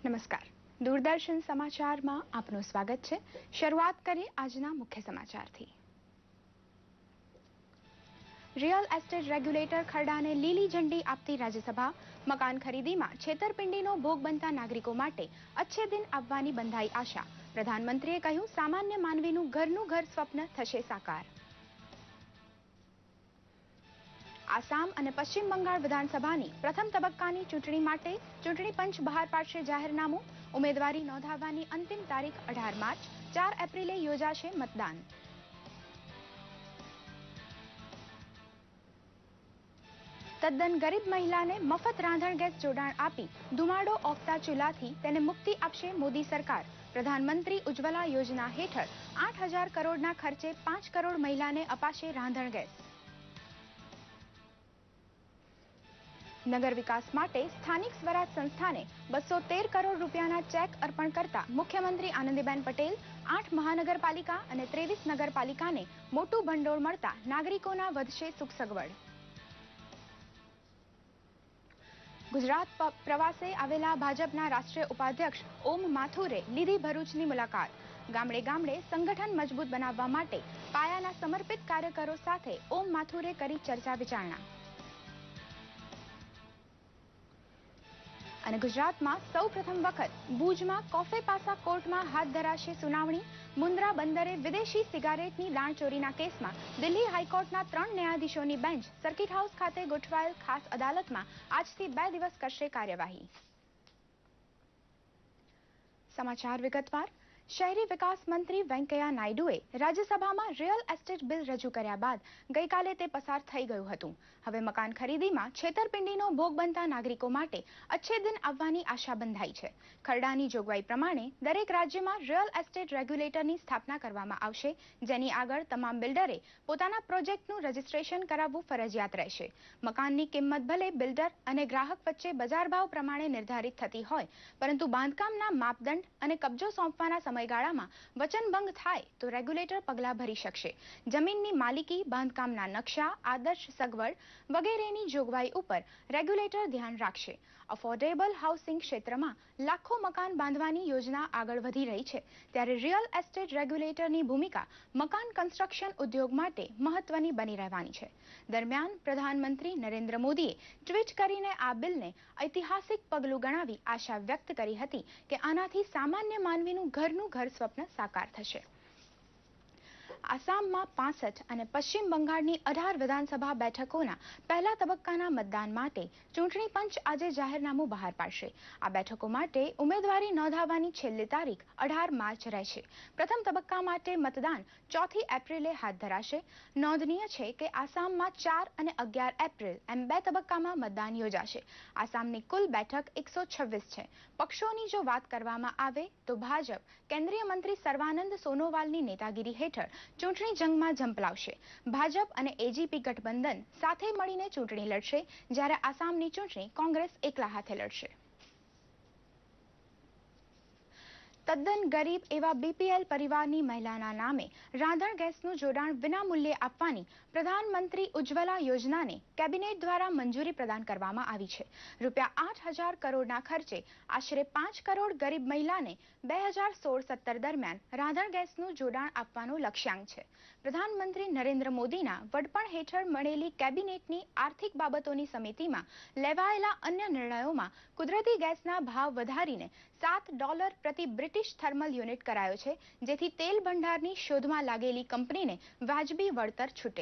નમસ્કાર. દૂરદર્શન સમાચારમાં આપનું સ્વાગત છે. શરૂઆત કરીએ આજના મુખ્ય સમાચારથી. રિયલ એસ્ટેટ રેગ્યુલેટર ખરડાને લીલી ઝંડી આપતી રાજ્યસભા. મકાન ખરીદીમાં છેતરપિંડીનો ભોગ બનતા નાગરિકો માટે અચ્છે દિન આવવાની બંધાઈ આશા. પ્રધાનમંત્રીએ કહ્યું, સામાન્ય માનવીનું ઘરનું ઘર સ્વપ્ન થશે સાકાર. આસામ અને પશ્ચિમ બંગાળ વિધાનસભાની પ્રથમ તબક્કાની ચૂંટણી માટે ચૂંટણી પંચ બહાર પાડશે જાહેરનામું. ઉમેદવારી નોંધાવવાની અંતિમ તારીખ 18 માર્ચ. 4 એપ્રિલે યોજાશે મતદાન. તદ્દન ગરીબ મહિલાને મફત રાંધણ ગેસ જોડાણ આપી ધુમાડો ઓકતા ચૂલાથી તેને મુક્તિ આપશે મોદી સરકાર. પ્રધાનમંત્રી ઉજ્જવલા યોજના હેઠળ 8,000 કરોડના ખર્ચે 5 કરોડ મહિલાને અપાશે રાંધણ ગેસ. નગર વિકાસ માટે સ્થાનિક સ્વરાજ સંસ્થાને 213 કરોડ રૂપિયાના ચેક અર્પણ કરતા મુખ્યમંત્રી આનંદીબેન પટેલ. 8 મહાનગરપાલિકા અને 23 નગરપાલિકાને મોટું ભંડોળ મળતા નાગરિકોના વધશે સુખ સગવડ. ગુજરાત પ્રવાસે આવેલા ભાજપના રાષ્ટ્રીય ઉપાધ્યક્ષ ઓમ માથુરે લીધી ભરૂચની મુલાકાત. ગામડે ગામડે સંગઠન મજબૂત બનાવવા માટે પાયાના સમર્પિત કાર્યકરો સાથે ઓમ માથુરે કરી ચર્ચા વિચારણા. અને ગુજરાતમાં સૌ પ્રથમ વખત ભુજમાં કોફે પાસા કોર્ટમાં હાથ ધરાશે સુનાવણી. મુન્દ્રા બંદરે વિદેશી સિગારેટની દાણચોરીના કેસમાં દિલ્હી હાઈકોર્ટના 3 ન્યાયાધીશોની બેન્ચ સર્કિટ હાઉસ ખાતે ગોઠવાયેલ ખાસ અદાલતમાં આજથી 2 દિવસ કરશે કાર્યવાહી. સમાચાર વિગતવાર. શહેરી વિકાસ મંત્રી વેંકૈયા નાયડુએ રાજ્યસભામાં રિયલ એસ્ટેટ બિલ રજૂ કર્યા બાદ ગઈકાલે તે પસાર થઈ ગયું હતું. હવે મકાન ખરીદીમાં છેતરપિંડીનો ભોગ બનતા નાગરિકો માટે અચ્છે દિન આવવાની આશા બંધાઈ છે. ખરડાની જોગવાઈ પ્રમાણે દરેક રાજ્યમાં રિયલ એસ્ટેટ રેગ્યુલેટરની સ્થાપના કરવામાં આવશે, જેની આગળ તમામ બિલ્ડરે પોતાના પ્રોજેક્ટનું રજીસ્ટ્રેશન કરાવવું ફરજિયાત રહેશે. મકાનની કિંમત ભલે બિલ્ડર અને ગ્રાહક વચ્ચે બજાર ભાવ પ્રમાણે નિર્ધારિત થતી હોય, પરંતુ બાંધકામના માપદંડ અને કબજો સોંપવાના સમયગાળામાં વચનભંગ થાય તો રેગ્યુલેટર પગલાં ભરી શકશે. જમીનની માલિકી, બાંધકામના નકશા, આદર્શ સગવડ વગેરેની જોગવાઈ ઉપર રેગ્યુલેટર ધ્યાન રાખશે. અફોર્ડેબલ હાઉસિંગ ક્ષેત્રમાં લાખો મકાન બાંધવાની યોજના આગળ વધી રહી છે, ત્યારે રિયલ એસ્ટેટ રેગ્યુલેટરની ભૂમિકા મકાન કન્સ્ટ્રક્શન ઉદ્યોગ માટે મહત્વની બની રહેવાની છે. દરમિયાન પ્રધાનમંત્રી નરેન્દ્ર મોદીએ ટ્વીટ કરીને આ બિલને ઐતિહાસિક પગલું ગણાવી આશા વ્યક્ત કરી હતી કે આનાથી સામાન્ય માનવીનું ઘરનું ઘર સ્વપ્ન સાકાર થશે. આસામમાં 65 અને પશ્ચિમ બંગાળની 18 વિધાનસભા બેઠકોના પહેલા તબક્કાના મતદાન માટે ચૂંટણી પંચ આજે જાહેરનામું બહાર પાડશે. આ બેઠકો માટે ઉમેદવારી નોંધાવવાની છેલ્લી તારીખ 18 માર્ચ રહેશે. પ્રથમ તબક્કા માટે મતદાન 4 એપ્રિલે હાથ ધરાશે. નોંધનીય છે કે આસામમાં 4 અને 11 એપ્રિલ એમ 2 તબક્કામાં મતદાન યોજાશે. આસામની કુલ બેઠક 126 છે. પક્ષોની જો વાત કરવામાં આવે તો ભાજપ કેન્દ્રીય મંત્રી સર્વાનંદ સોનોવાલની નેતાગીરી હેઠળ ચૂંટણી જંગમાં ઝંપલાવશે. ભાજપ અને એજીપી ગઠબંધન સાથે મળીને ચૂંટણી લડશે, જ્યારે આસામની ચૂંટણી કોંગ્રેસ એકલા હાથે લડશે. તદ્દન ગરીબ એવા બીપીએલ પરિવારની મહિલાના નામે રાંધણ ગેસનું જોડાણ વિનામૂલ્યે આપવાની પ્રધાનમંત્રી ઉજ્જવલા યોજનાને કેબિનેટ દ્વારા મંજૂરી પ્રદાન કરવામાં આવી છે. ₹8,000 કરોડના ખર્ચે આશરે 5 કરોડ ગરીબ મહિલાને 2016-17 દરમિયાન રાંધણ ગેસનું જોડાણ આપવાનો લક્ષ્યાંક છે. પ્રધાનમંત્રી નરેન્દ્ર મોદીના વડપણ હેઠળ મળેલી કેબિનેટની આર્થિક બાબતોની સમિતિમાં લેવાયેલા અન્ય નિર્ણયોમાં કુદરતી ગેસના ભાવ વધારીને $7 પ્રતિ બ્રિટિશ થર્મલ યુનિટ કરાયો છે, જેથી તેલ ભંડારની શોધમાં લાગેલી કંપનીને વાજબી વળતર છૂટે.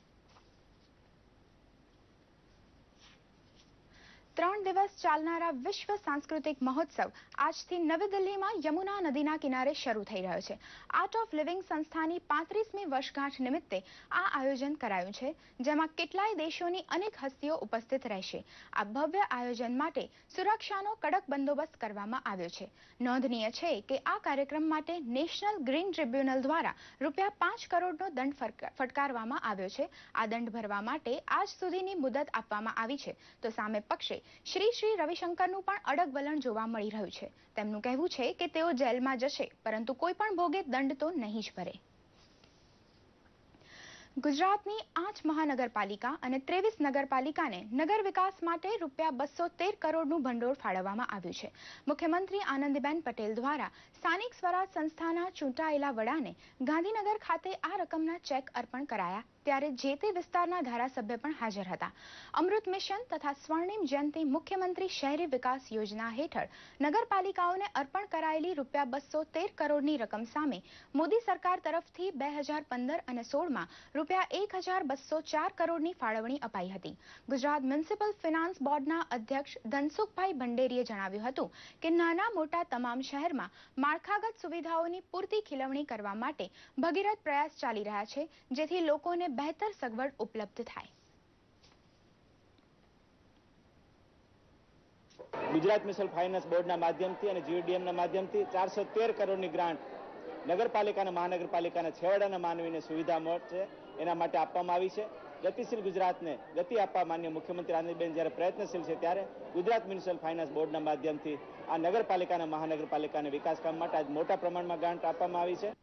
3 દિવસ ચાલનારા વિશ્વ સાંસ્કૃતિક મહોત્સવ આજથી નવી દિલ્હીમાં યમુના નદીના કિનારે શરૂ થઈ રહ્યો છે. આર્ટ ઓફ લિવિંગ સંસ્થાની 35મી વર્ષગાંઠ નિમિત્તે આ આયોજન કરાયું છે, જેમાં કેટલાય દેશોની અનેક હસ્તીઓ ઉપસ્થિત રહેશે. આ ભવ્ય આયોજન માટે સુરક્ષાનો કડક બંદોબસ્ત કરવામાં આવ્યો છે. નોંધનીય છે કે આ કાર્યક્રમ માટે નેશનલ ગ્રીન ટ્રિબ્યુનલ દ્વારા ₹5 કરોડનો દંડ ફટકારવામાં આવ્યો છે. આ દંડ ભરવા માટે આજ સુધીની મુદત આપવામાં આવી છે, તો સામે પક્ષે શ્રી રવિશંકરનું પણ અડગ વલણ જોવા મળી રહ્યું છે. તેમનું કહેવું છે કે તેઓ જેલમાં જશે, પરંતુ કોઈ પણ ભોગે દંડ તો નહીં જ ભરે. ગુજરાતની 8 મહાનગરપાલિકા અને 23 નગરપાલિકાને નગર વિકાસ માટે રૂપિયા 213 કરોડનું ભંડોળ ફાળવવામાં આવ્યું છે. મુખ્યમંત્રી આનંદીબેન પટેલ દ્વારા સ્થાનિક સ્વરાજ સંસ્થાના ચૂંટાયેલા વડાને ગાંધીનગર ખાતે આ રકમના ચેક અર્પણ કરાયા ત્યારે જે તે વિસ્તારના ધારાસભ્ય પણ હાજર હતા. અમૃત મિશન તથા સ્વર્ણિમ જયંતિ મુખ્યમંત્રી શહેરી વિકાસ યોજના હેઠળ નગરપાલિકાઓને અર્પણ કરાયેલી રૂપિયા 213 કરોડની રકમ સામે મોદી સરકાર તરફથી 2015 અને 16માં રૂપિયા 1204 કરોડની ફાળવણી અપાઈ હતી. ગુજરાત મ્યુનિસિપલ ફિનાન્સ બોર્ડના અધ્યક્ષ ધનસુખભાઈ ભંડેરીએ જણાવ્યું હતું કે નાના મોટા તમામ શહેરમાં માળખાગત સુવિધાઓની પૂરતી ખીલવણી કરવા માટે ભગીરથ પ્રયાસ ચાલી રહ્યા છે, જેથી લોકોને બહેતર સગવડ ઉપલબ્ધ થાય. ગુજરાત મ્યુનિસિપલ ફાઇનાન્સ બોર્ડના માધ્યમથી અને જીઓડીએમના માધ્યમથી 413 કરોડની ગ્રાન્ટ નગરપાલિકા મહાનગરપાલિકાના છેવાડાના માનવીને સુવિધા મળશે એના માટે આપવામાં આવી છે. ગતિશીલ ગુજરાતને ગતિ આપવા માન્ય મુખ્યમંત્રી આનંદીબેન જ્યારે પ્રયત્નશીલ છે ત્યારે ગુજરાત મ્યુનિસિપલ ફાઇનાન્સ બોર્ડના માધ્યમથી આ નગરપાલિકાના મહાનગરપાલિકાના વિકાસ કામ માટે આજ મોટા પ્રમાણમાં ગ્રાન્ટ આપવામાં આવી છે.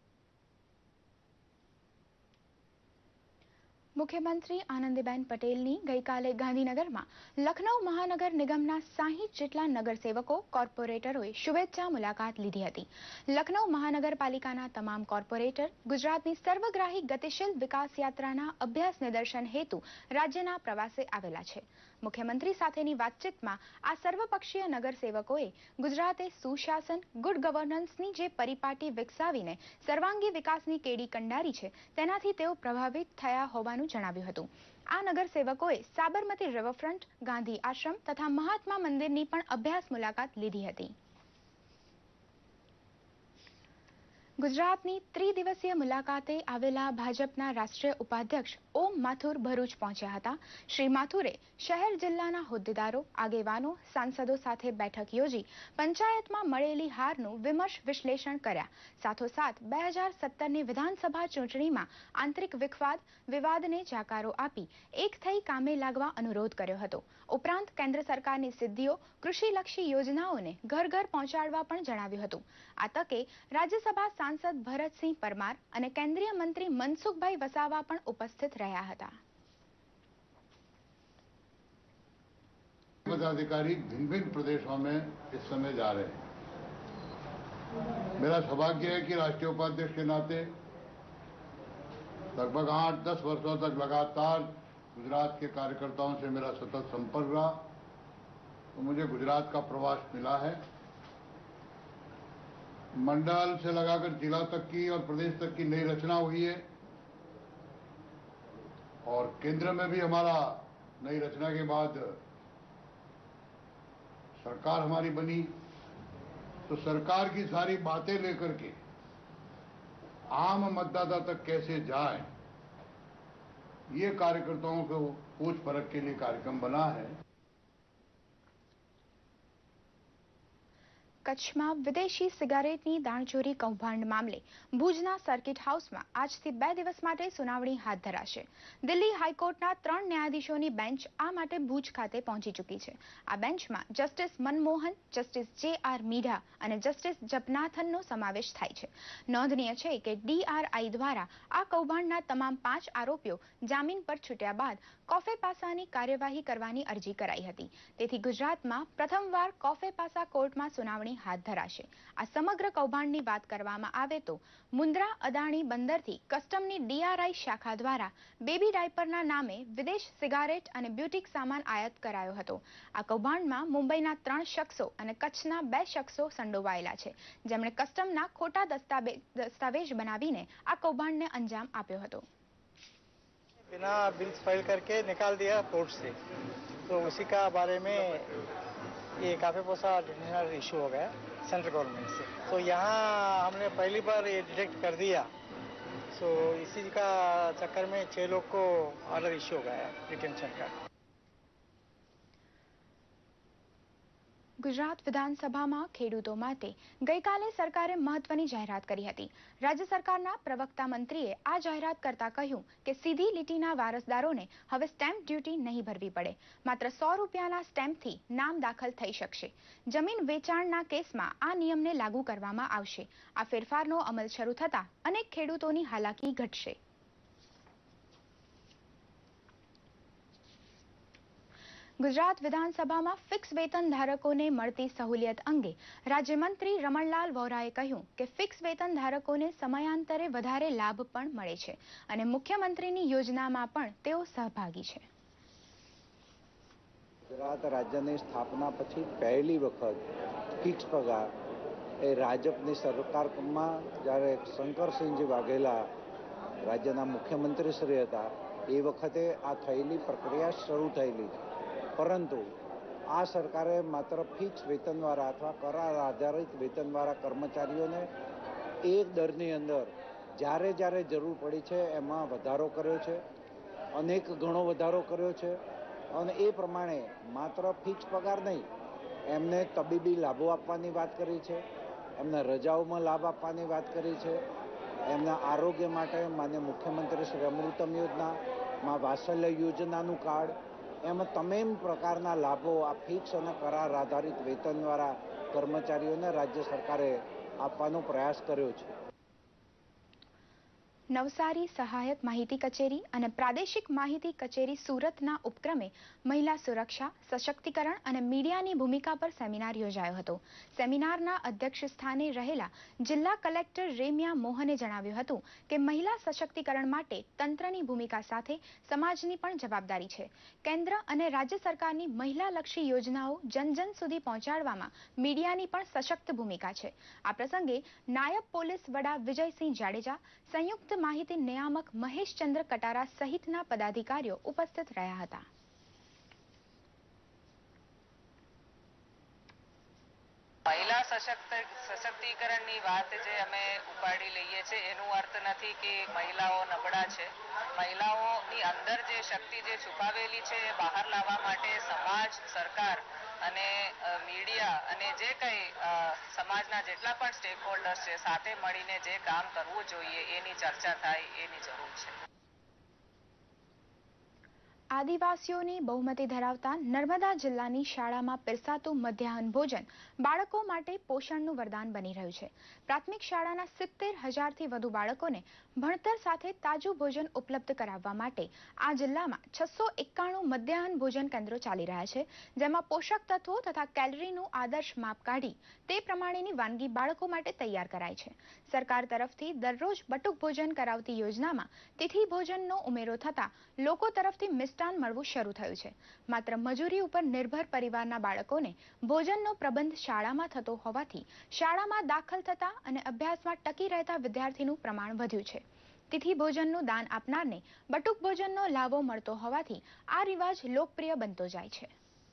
મુખ્યમંત્રી આનંદીબેન પટેલની ગઈકાલે ગાંધીનગરમાં લખનઉ મહાનગર નિગમના 60 જેટલા નગરસેવકો કોર્પોરેટરોએ શુભેચ્છા મુલાકાત લીધી હતી. લખનઉ મહાનગરપાલિકાના તમામ કોર્પોરેટર ગુજરાતની સર્વગ્રાહી ગતિશીલ વિકાસ યાત્રાના અભ્યાસ નિદર્શન હેતુ રાજ્યના પ્રવાસે આવેલા છે. મુખ્યમંત્રી સાથેની વાતચીતમાં આ સર્વપક્ષીય નગરસેવકોએ ગુજરાતે સુશાસન, ગુડ ગવર્નન્સની જે પરિપાટી વિકસાવીને સર્વાંગી વિકાસની કેડી કંડારી છે તેનાથી તેઓ પ્રભાવિત થયા હોવાનું જણાવ્યું હતું. આ નગરસેવકોએ સાબરમતી રિવરફ્રન્ટ, ગાંધી આશ્રમ તથા મહાત્મા મંદિરની પણ અભ્યાસ મુલાકાત લીધી હતી. ગુજરાતની ત્રિદિવસીય મુલાકાતે આવેલા ભાજપના રાષ્ટ્રીય ઉપાધ્યક્ષ ઓમ માથુર ભરૂચ પહોંચ્યા હતા. શ્રી માથુરે શહેર જિલ્લાના હોદ્દેદારો, આગેવાનો, સાંસદો સાથે બેઠક યોજી પંચાયતમાં મળેલી હારનું વિમર્શ વિશ્લેષણ કર્યા. સાથોસાથ 2017ની વિધાનસભા ચૂંટણીમાં આંતરિક વિવાદને જાકારો આપી એક થઈ કામે લાગવા અનુરોધ કર્યો હતો. ઉપરાંત કેન્દ્ર સરકારની સિદ્ધિઓ, કૃષિલક્ષી યોજનાઓને ઘર ઘર પહોંચાડવા પણ જણાવ્યું હતું. આ તકે રાજ્યસભા સાંસદ ભરતસિંહ પરમાર અને કેન્દ્રીય મંત્રી મનસુખભાઈ વસાવા પણ ઉપસ્થિત રહ્યા હતા. पदाधिकारी भिन्न भिन्न प्रदेशों में इस समय जा रहे हैं. मेरा सौभाग्य है कि राष्ट्रीय उपाध्यक्ष के नाते लगभग 8-10 वर्षों तक लगातार गुजरात के कार्यकर्ताओं से मेरा सतत संपर्क रहा, तो मुझे गुजरात का प्रवास मिला है. मंडल से लगाकर जिला तक की और प्रदेश तक की नई रचना हुई है और केंद्र में भी हमारा नई रचना के बाद सरकार हमारी बनी, तो सरकार की सारी बातें लेकर के आम मतदाता तक कैसे जाए, ये कार्यकर्ताओं को पूछ परख के लिए कार्यक्रम बना है. કચ્છમાં વિદેશી સિગારેટની દાણચોરી કૌભાંડ મામલે ભુજના સર્કિટ હાઉસમાં આજથી 2 દિવસ માટે સુનાવણી હાથ ધરાશે. દિલ્હી હાઈકોર્ટના 3 ન્યાયાધીશોની બેન્ચ આ માટે ભુજ ખાતે પહોંચી ચૂકી છે. આ બેન્ચમાં જસ્ટિસ મનમોહન, જસ્ટિસ જે.આર. મીઢા અને જસ્ટિસ જપનાથનનો સમાવેશ થાય છે. નોંધનીય છે કે DRI દ્વારા આ કૌભાંડના તમામ 5 આરોપીઓ જામીન પર છૂટ્યા બાદ કોફે પાસાની કાર્યવાહી કરવાની અરજી કરાઈ હતી. તેથી ગુજરાતમાં પ્રથમવાર કોફે પાસા કોર્ટમાં સુનાવણી હાથ ધરાશે. આ સમગ્ર કૌભાંડની વાત કરવામાં આવે તો મુન્દ્રા અદાણી બંદરથી કસ્ટમની DRI શાખા દ્વારા બેબી ડાયપરના નામે વિદેશ સિગારેટ અને બ્યુટિક સામાન આયાત કરાયો હતો. આ કૌભાંડમાં મુંબઈના 3 શખ્સો અને કચ્છના 2 શખ્સો સંડોવાયેલા છે, જેમણે કસ્ટમના ખોટા દસ્તાવેજ બનાવીને આ કૌભાંડને અંજામ આપ્યો હતો. बिना बिल्स फाइल करके निकाल दिया कोर्ट से, तो उसी का बारे में ये काफी पोसा डिटेक्शनर इशू हो गया सेंट्रल गवर्नमेंट से. तो यहाँ हमने पहली बार ये डिटेक्ट कर दिया, तो इसी का चक्कर में 6 लोग को ऑर्डर इशू हो गया डिटेंशन का. ગુજરાત વિધાનસભામાં ખેડૂતો માટે ગઈકાલે સરકારે મહત્વની જાહેરાત કરી હતી. રાજ્ય સરકારના પ્રવક્તા મંત્રીએ આ જાહેરાત કરતા કહ્યું કે સીધી લીટીના વારસદારોને હવે સ્ટેમ્પ ડ્યુટી નહીં ભરવી પડે. માત્ર 100 રૂપિયાના સ્ટેમ્પથી નામ દાખલ થઈ શકશે. જમીન વેચાણના કેસમાં આ નિયમને લાગુ કરવામાં આવશે. આ ફેરફારનો અમલ શરૂ થતાં અનેક ખેડૂતોની હાલાકી ઘટશે. ગુજરાત વિધાનસભામાં ફિક્સ વેતન ધારકોને મળતી સહુલિયત અંગે રાજ્યમંત્રી રમણલાલ વોરાએ કહ્યું કે ફિક્સ વેતન ધારકોને સમયાંતરે વધારે લાભ પણ મળે છે અને મુખ્યમંત્રીની યોજનામાં પણ તેઓ સહભાગી છે. ગુજરાત રાજ્યની સ્થાપના પછી પહેલી વખત ફિક્સ પગાર એ રાજપની સરકારમાં જ્યારે શંકરસિંહજી વાઘેલા રાજ્યના મુખ્યમંત્રીશ્રી હતા એ વખતે આ થયેલી પ્રક્રિયા શરૂ થયેલી છે. પરંતુ આ સરકારે માત્ર ફિક્સ વેતનવાળા અથવા કરાર આધારિત વેતનવાળા કર્મચારીઓને એ દરની અંદર જ્યારે જ્યારે જરૂર પડી છે એમાં વધારો કર્યો છે, અનેક ગણો વધારો કર્યો છે. અને એ પ્રમાણે માત્ર ફિક્સ પગાર નહીં, એમને તબીબી લાભો આપવાની વાત કરી છે, એમના રજાઓમાં લાભ આપવાની વાત કરી છે, એમના આરોગ્ય માટે માન્ય મુખ્યમંત્રી શ્રી અમૃતમ યોજના, માં વાત્સલ્ય યોજનાનું કાર્ડ, એમાં તમામ પ્રકારના લાભો આ ફિક્સ અને કરાર આધારિત વેતનવાળા કર્મચારીઓને રાજ્ય સરકારે આપવાનો પ્રયાસ કર્યો છે. નવસારી સહાયક માહિતી કચેરી અને પ્રાદેશિક માહિતી કચેરી સુરતના ઉપક્રમે મહિલા સુરક્ષા, સશક્તિકરણ અને મીડિયાની ભૂમિકા પર સેમિનાર યોજાયો હતો. સેમિનારના અધ્યક્ષ સ્થાને રહેલા જિલ્લા કલેક્ટર રેમ્યા મોહને જણાવ્યું હતું કે મહિલા સશક્તિકરણ માટે તંત્રની ભૂમિકા સાથે સમાજની પણ જવાબદારી છે. કેન્દ્ર અને રાજ્ય સરકારની મહિલાલક્ષી યોજનાઓ જન જન સુધી પહોંચાડવામાં મીડિયાની પણ સશક્ત ભૂમિકા છે. આ પ્રસંગે નાયબ પોલીસ વડા વિજયસિંહ જાડેજા, સંયુક્ત માહિતી નિયામક મહેશચંદ્ર કટારા સહિતના પદાધિકારીઓ ઉપસ્થિત રહ્યા હતા. મહિલા સશક્તિકરણની વાત જે અમે ઉપાડી લઈએ છીએ એનો અર્થ નથી કે મહિલાઓ નબળા છે. મહિલાઓની અંદર જે શક્તિ જે છુપાવેલી છે એ બહાર લાવવા માટે સમાજ, સરકાર અને મીડિયા અને જે કંઈ સમાજના જેટલા પણ સ્ટેક હોલ્ડર્સ છે સાથે મળીને જે કામ કરવું જોઈએ એની ચર્ચા થાય એની જરૂર છે. આદિવાસીઓની બહુમતી ધરાવતા નર્મદા જિલ્લાની શાળામાં પીરસાતું મધ્યાહન ભોજન બાળકો માટે પોષણનું વરદાન બની રહ્યું છે. પ્રાથમિક શાળાના 70,000થી વધુ બાળકોને ભણતર સાથે તાજું ભોજન ઉપલબ્ધ કરાવવા માટે આ જિલ્લામાં 691 મધ્યાહન ભોજન કેન્દ્રો ચાલી રહ્યા છે, જેમાં પોષક તત્વો તથા કેલરીનું આદર્શ માપ કાઢી તે પ્રમાણેની વાનગી બાળકો માટે તૈયાર કરાય છે. સરકાર તરફથી દરરોજ બટુક ભોજન કરાવતી યોજનામાં તિથિ ભોજનનો ઉમેરો થતા લોકો તરફથી મિષ્ટાન મળવું શરૂ થયું છે. માત્ર મજૂરી ઉપર નિર્ભર પરિવારના બાળકોને ભોજનનો પ્રબંધ શાળામાં થતો હોવાથી શાળામાં દાખલ થતા અને અભ્યાસમાં ટકી રહેતા વિદ્યાર્થીનું પ્રમાણ વધ્યું છે. તિથિ ભોજનનું દાન આપનારને બટુક ભોજનનો લાભો મળતો હોવાથી આ રિવાજ લોકપ્રિય બનતો જાય છે.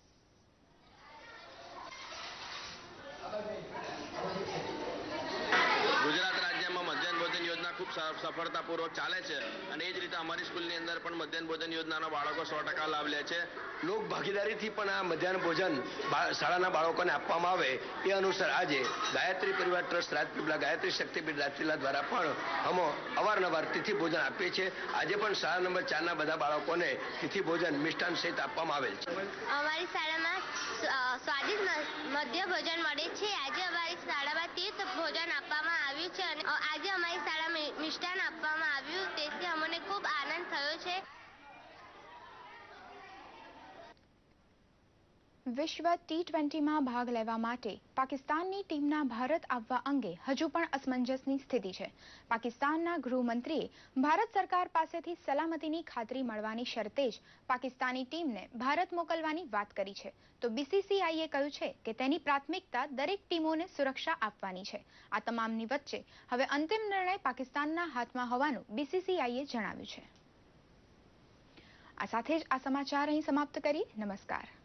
ગુજરાત રાજ્યમાં મધ્યાહન ભોજન યોજના ખૂબ સફળતાપૂર્વક ચાલે છે અને એ જ રીતે અમારી સ્કૂલની અંદર પણ મધ્યાહન ભોજન યોજનાના બાળકો 100% લાભ લે છે. લોક ભાગીદારીથી પણ આ મધ્યાહન ભોજન શાળાના બાળકોને આપવામાં આવે એ અનુસાર આજે ગાયત્રી પરિવાર ટ્રસ્ટ રાજપીપળા, ગાયત્રી શક્તિપીઠ રાજપીપળા દ્વારા પણ અમે અવારનવાર તિથિ ભોજન આપીએ છીએ. આજે પણ શાળા નંબર 4ના બધા બાળકોને તિથિ ભોજન મિષ્ટાન સહિત આપવામાં આવેલ છે. અમારી શાળામાં સ્વાદિષ્ટ મધ્ય ભોજન મળે છે. આજે અમારી શાળામાં તીર્થ ભોજન આપવામાં આવ્યું છે અને આજે અમારી શાળામાં મિષ્ટાન આપવામાં આવ્યું, તેથી અમને ખૂબ આનંદ થયો છે. વિશ્વ T20માં ભાગ લેવા માટે પાકિસ્તાનની ટીમના ભારત આવવા અંગે હજુ પણ અસમંજસની સ્થિતિ છે. પાકિસ્તાનના ગૃહમંત્રીએ ભારત સરકાર પાસેથી સલામતીની ખાતરી મળવાની શરતે જ પાકિસ્તાની ટીમને ભારત મોકલવાની વાત કરી છે, તો BCCIએ કહ્યું છે કે તેની પ્રાથમિકતા દરેક ટીમોને સુરક્ષા આપવાની છે. આ તમામની વચ્ચે હવે અંતિમ નિર્ણય પાકિસ્તાનના હાથમાં હોવાનું BCCIએ જણાવ્યું છે. આ સાથે જ આ સમાચાર અહીં સમાપ્ત કરી. નમસ્કાર.